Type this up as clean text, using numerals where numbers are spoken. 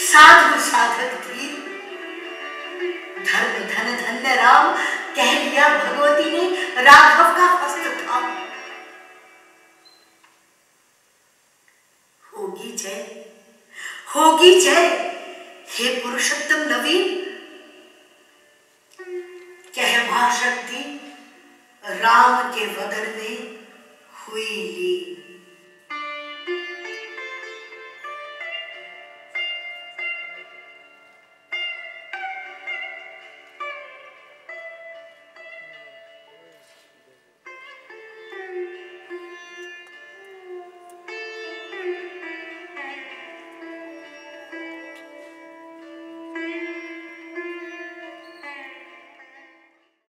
साधु साधक धीर, धर्म धन धन्य राम, कह लिया भगवती ने राघव का हस्त थाम। होगी जय, होगी जय, हे पुरुषोत्तम नवीन, कह महाशक्ति राम के वदन में हुई लीन।